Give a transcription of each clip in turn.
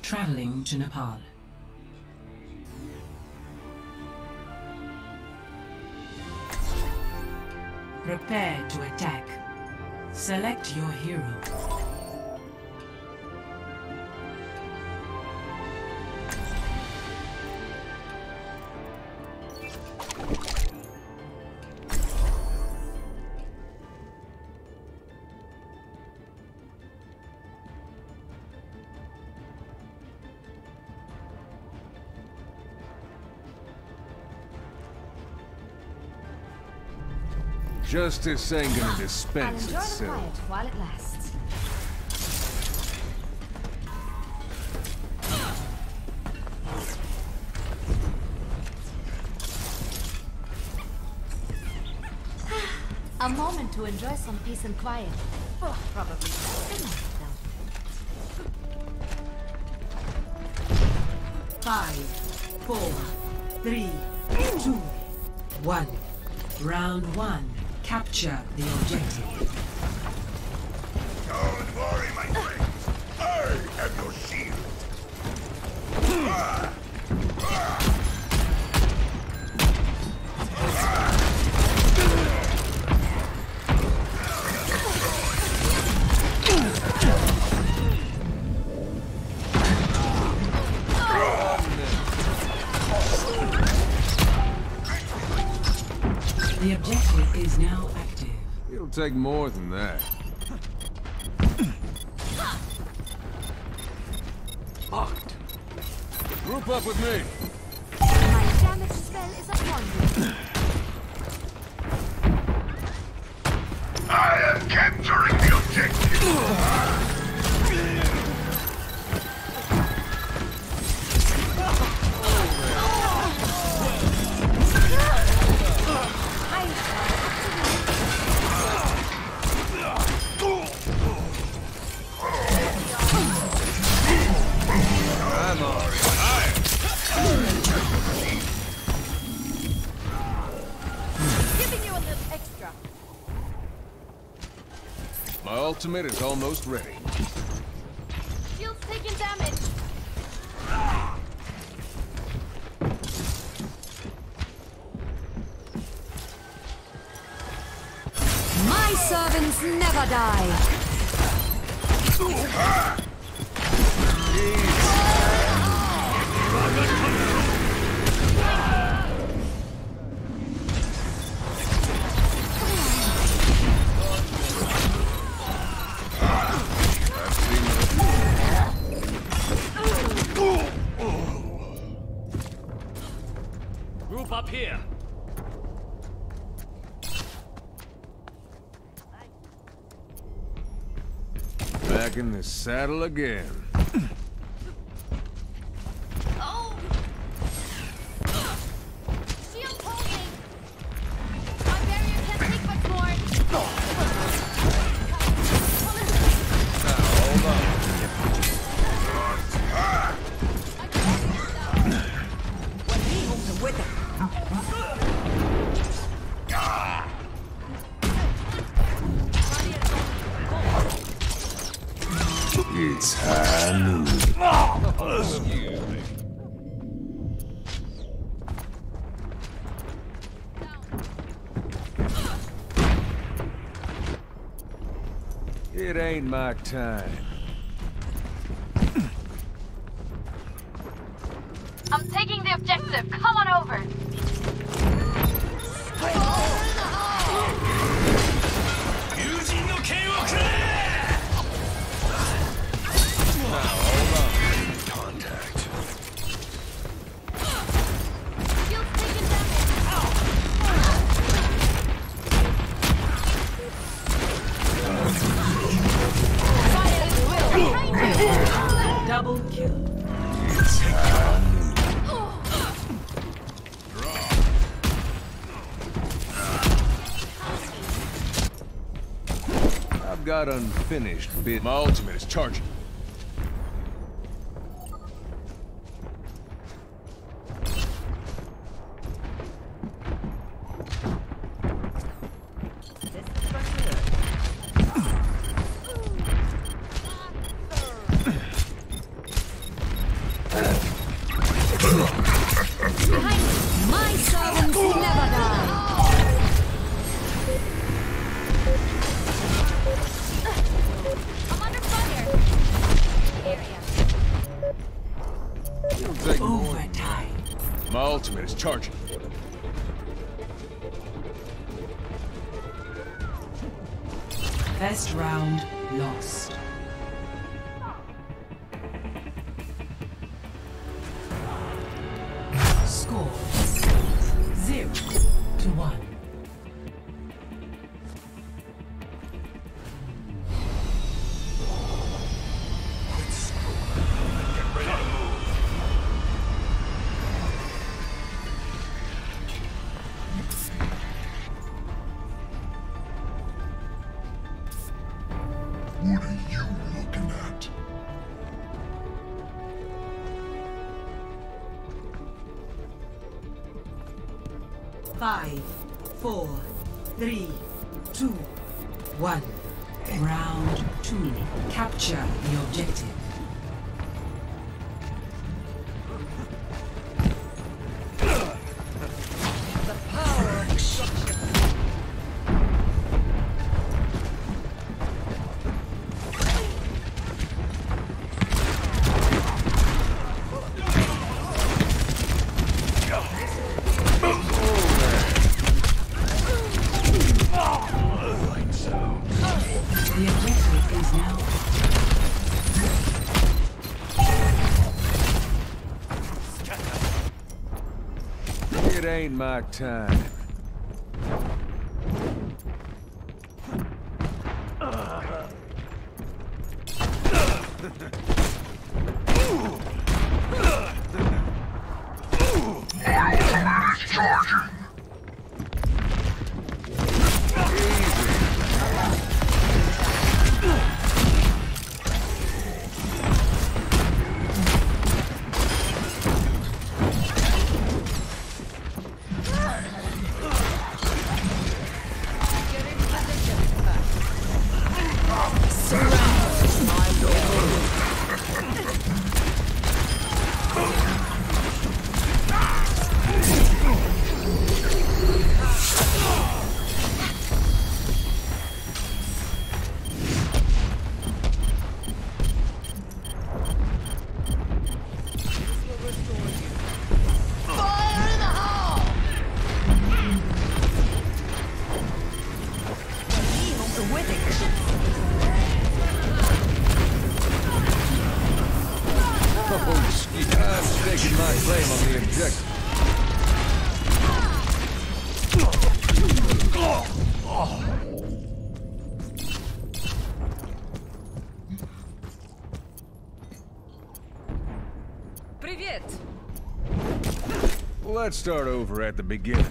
Traveling to Nepal. Prepare to attack. Select your hero. Justice ain't gonna dispense I'll enjoy the itself. quiet while it lasts. A moment to enjoy some peace and quiet. Oh, probably just enough, though. 5, 4, 3, 2, 1. Round 1. Capture the objective. Don't worry, my friends. I have your shield. The objective is now active. It'll take more than that. Locked. Group up with me. My damage spell is upon you. I am capturing the objective. My ultimate is almost ready. Shield's taking damage. My servants never die. Group up here. Back in the saddle again. Oh! Shield holding! My barrier can't take much more! Hold on. It's high noon. Excuse me. It ain't my time. I'm taking the objective. Come on over. Contact. Shield's taking damage. Fire at will. Double kill. It's high noon. I've got unfinished bit. My ultimate is charging. Charging. First round lost. Score 0-1. What are you looking at? Five, 4, 3, 2, 1. Round 2. Capture the objective. The objective is now. It ain't my time. Charging! Oh, shit. I'm staking my claim on the objective. Привет! Let's start over at the beginning.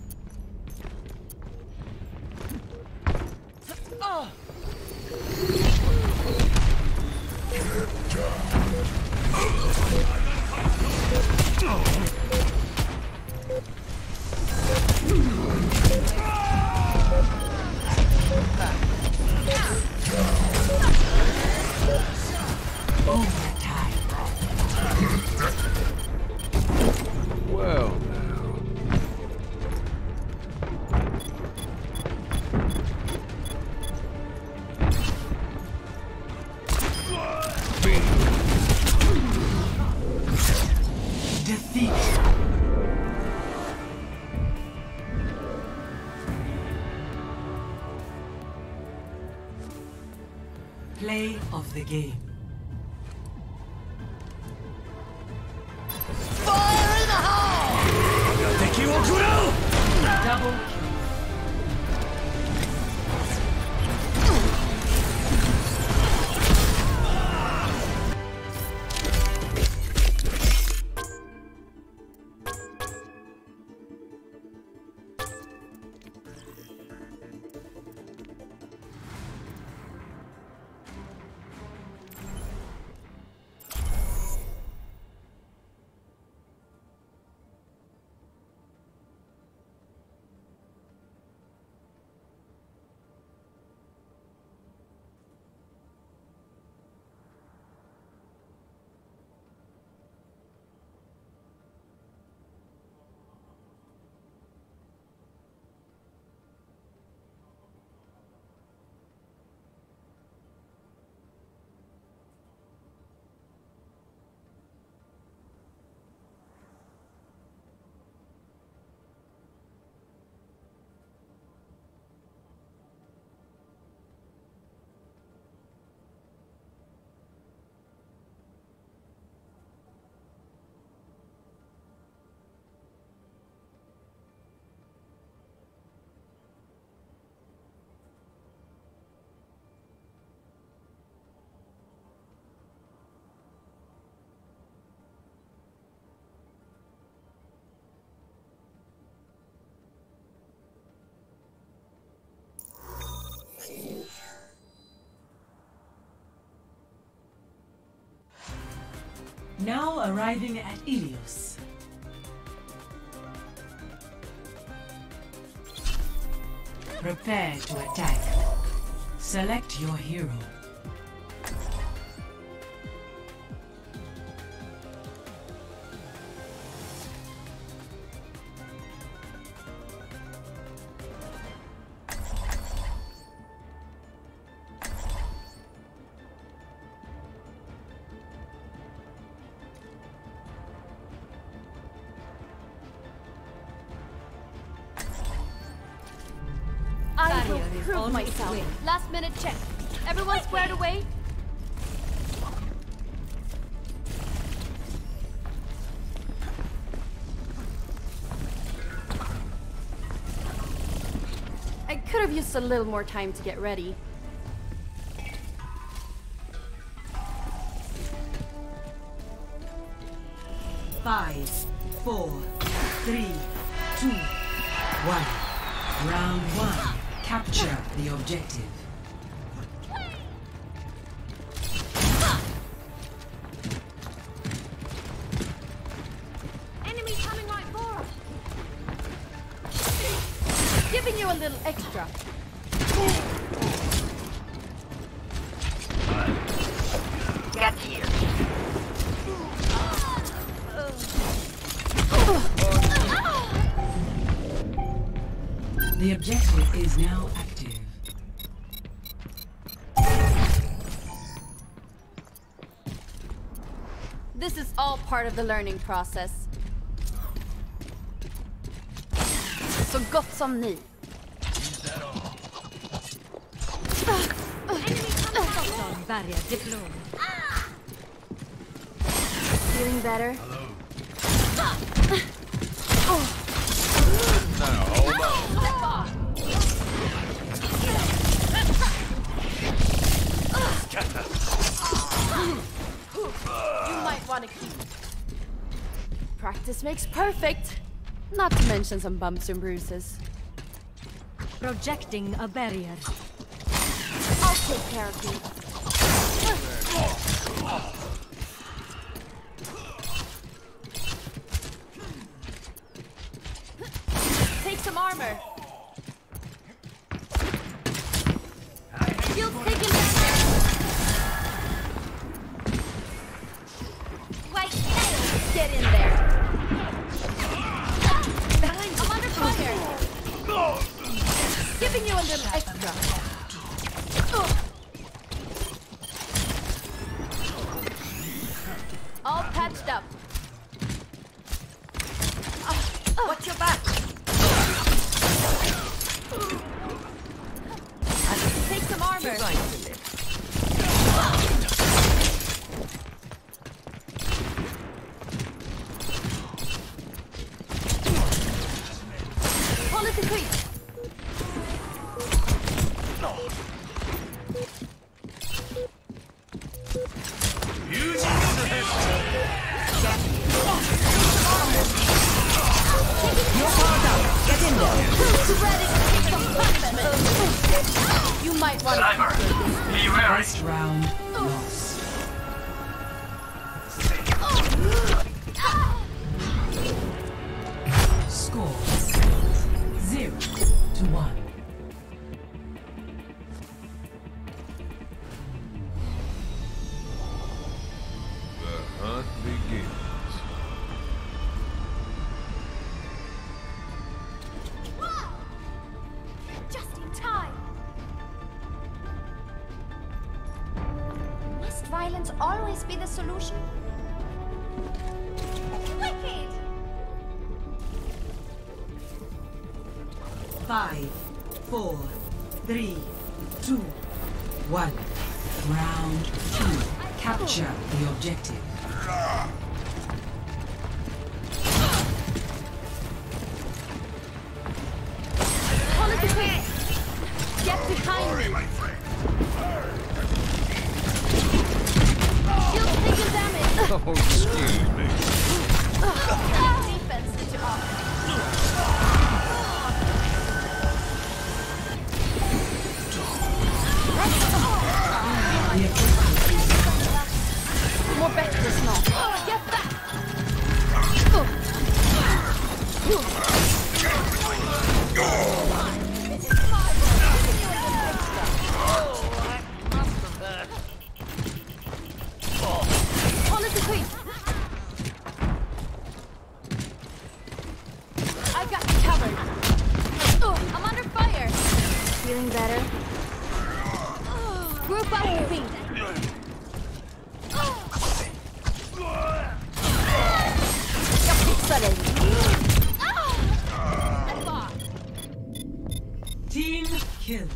Well, now. Defeat. Play of the game. Double kill. Now arriving at Ilios. Prepare to attack. Select your hero. I will prove myself. Last minute check. Everyone squared away? I could have used a little more time to get ready. Five, 4, 3, 2, 1. Round 1. Capture the objective. Enemy coming right for us. Giving you a little extra. Get here. The objective is now active. This is all part of the learning process. Så gott som ny. Feeling better? Hold on. You might want to keep. Practice makes perfect. Not to mention some bumps and bruises. Projecting a barrier. I'll take care of you. Take some armor. Shield taken damage. Wait, get in there. I'm under fire. Giving you a little extra. All patched up. Watch your back. Take some armor. You're going to live. Pull it to creep. You might want to. First round lost. Score 0-1. The hunt begins. Just in time. Must violence always be the solution? Wicked! 5, 4, 3, 2, 1. Round 2. Capture the objective. Pull it to creep. Get behind me. My friend. Shield taking damage. Oh, excuse me. Defense did you off. More back this now. Get Feeling better? Group up with me! Team kill.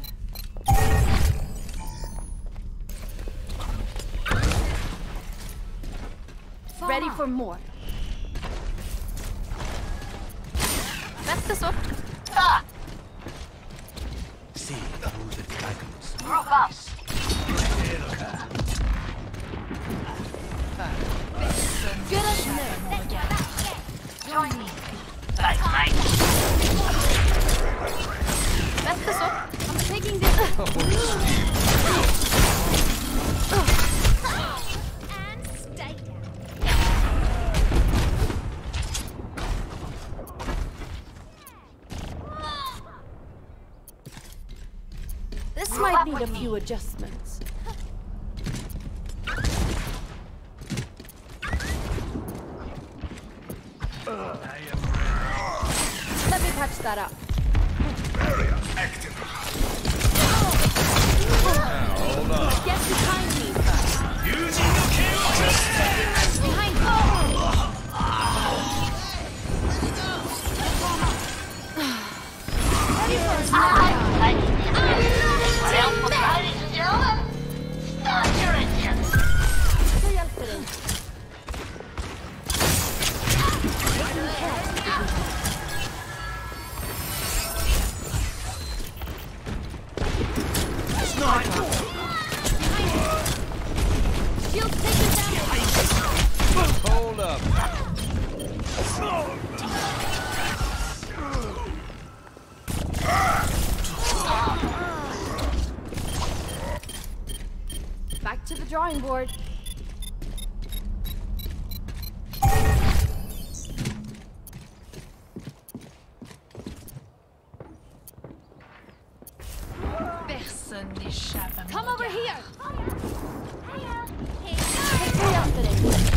Ready for more. Bästa sort. See through the dragons. Group up. Good as new. Join me. Nice. Bästa sort. I'm taking this. And stay down. This might need a few adjustments. Let me patch that up. Barrier active. Hold on. Get behind me. Behind me. Ladies and gentlemen, start your engines. Så hjälper det. Shield taken down. Hold up. Back to the drawing board. Personne n'échappe à mon Come over regard. here. Take me up today.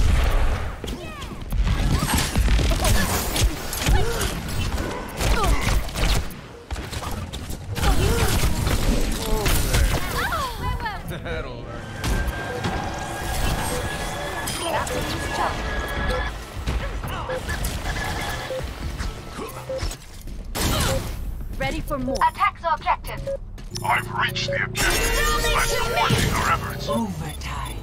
That'll learn That's a nice job. Ready for more. Attack the objective. I've reached the objective. I'm supporting your efforts. Overtime.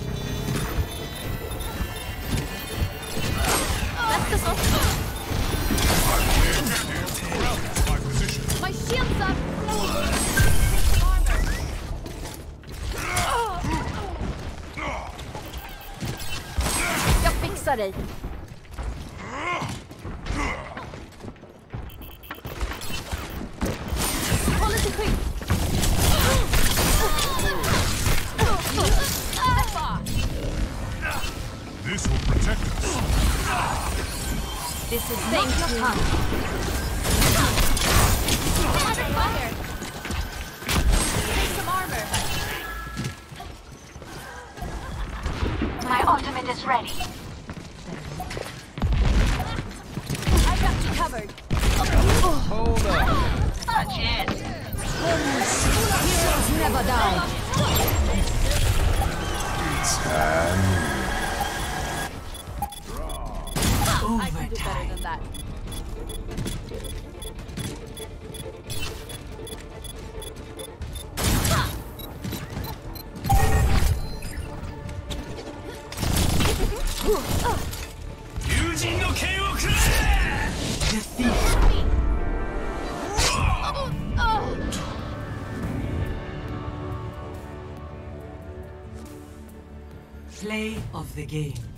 Bästa sort. My position. My shield's up. Jag fixar dig. Håll lite skydd. This will protect us. This is not your time. Fire. Take some armor. My ultimate is ready. I got you covered. Hold up. Punch in. Heroes never die. I can do better than that. Play of the game.